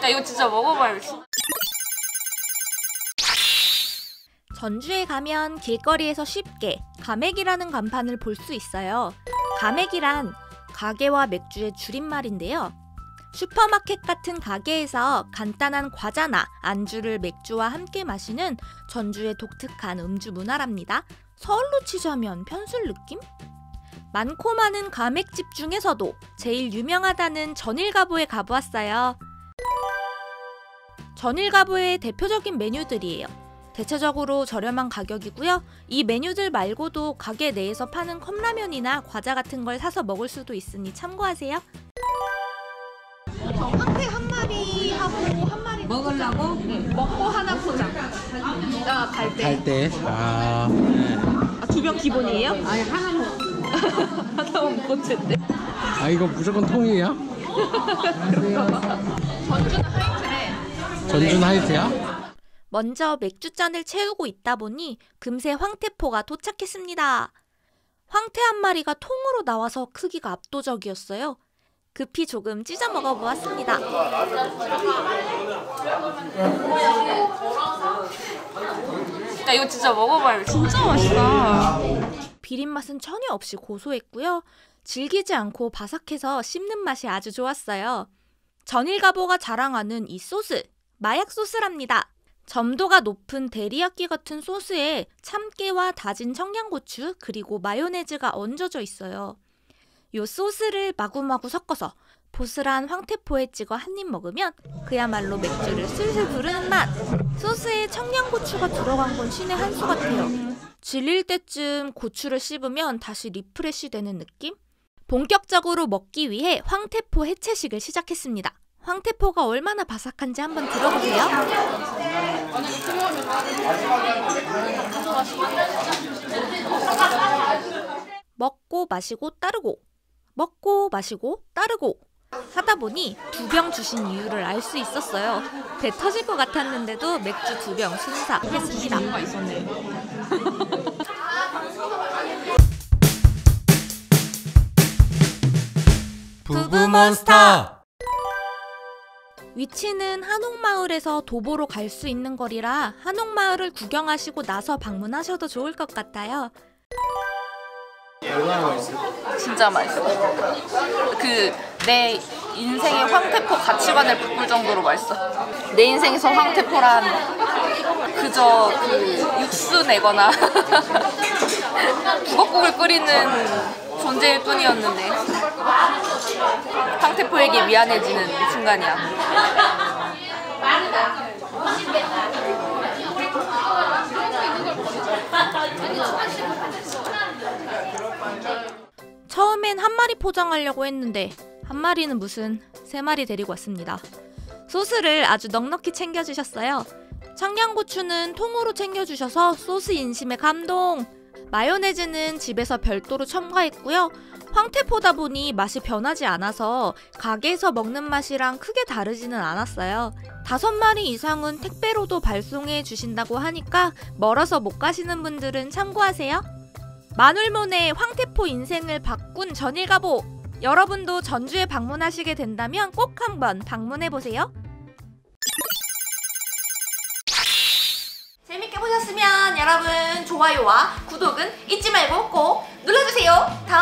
야, 이거 진짜 먹어봐야지. 전주에 가면 길거리에서 쉽게 가맥이라는 간판을 볼 수 있어요. 가맥이란 가게와 맥주의 줄임말인데요. 슈퍼마켓 같은 가게에서 간단한 과자나 안주를 맥주와 함께 마시는 전주의 독특한 음주 문화랍니다. 서울로 치자면 편술 느낌? 많고 많은 가맥집 중에서도 제일 유명하다는 전일가보에 가보았어요. 전일가보의 대표적인 메뉴들이에요. 대체적으로 저렴한 가격이고요. 이 메뉴들 말고도 가게 내에서 파는 컵라면이나 과자 같은 걸 사서 먹을 수도 있으니 참고하세요. 저 황태 한 마리 하고 한 마리 먹으려고? 네. 먹고 하나 포장. 아, 갈 때. 갈 때. 아, 네. 아, 2병 기본이에요? 아니, 하나 먹. 하나만 먹고 쨌대. 아, 이거 무조건 통이에요? 전주는 하이트래. 전주는 하이트야? 먼저 맥주잔을 채우고 있다 보니 금세 황태포가 도착했습니다. 황태 한 마리가 통으로 나와서 크기가 압도적이었어요. 급히 조금 찢어 먹어보았습니다. 야, 이거 진짜 먹어봐요. 진짜 맛있다. 비린맛은 전혀 없이 고소했고요. 질기지 않고 바삭해서 씹는 맛이 아주 좋았어요. 전일가보가 자랑하는 이 소스, 마약 소스랍니다. 점도가 높은 데리야끼 같은 소스에 참깨와 다진 청양고추 그리고 마요네즈가 얹어져 있어요. 요 소스를 마구마구 섞어서 보슬한 황태포에 찍어 한 입 먹으면 그야말로 맥주를 슬슬 부르는 맛! 소스에 청양고추가 들어간 건 신의 한 수 같아요. 질릴 때쯤 고추를 씹으면 다시 리프레시 되는 느낌? 본격적으로 먹기 위해 황태포 해체식을 시작했습니다. 황태포가 얼마나 바삭한지 한번 들어보세요. 먹고 마시고 따르고 먹고 마시고 따르고 하다 보니 2병 주신 이유를 알 수 있었어요. 배 터질 것 같았는데도 맥주 2병 순삭했습니다. 이유가 있었네. 부부몬스터! 위치는 한옥마을에서 도보로 갈 수 있는 거리라 한옥마을을 구경하시고 나서 방문하셔도 좋을 것 같아요. 얼마나 맛있어? 진짜 맛있어. 내 인생의 황태포 가치관을 바꿀 정도로 맛있어. 내 인생에서 황태포란 그저 육수 내거나 북엇국을 끓이는 존재일 뿐이었는데 황태포에게 미안해지는 순간이야. 처음엔 한 마리 포장하려고 했는데 한 마리는 무슨 3마리 데리고 왔습니다. 소스를 아주 넉넉히 챙겨주셨어요. 청양고추는 통으로 챙겨주셔서 소스 인심에 감동! 마요네즈는 집에서 별도로 첨가했고요. 황태포다 보니 맛이 변하지 않아서 가게에서 먹는 맛이랑 크게 다르지는 않았어요. 5마리 이상은 택배로도 발송해 주신다고 하니까 멀어서 못 가시는 분들은 참고하세요. 만울몬의 황태포 인생을 바꾼 전일가보! 여러분도 전주에 방문하시게 된다면 꼭 한번 방문해보세요. 재밌게 보셨으면 여러분 좋아요와 구독은 잊지 말고 꼭 눌러주세요. 다음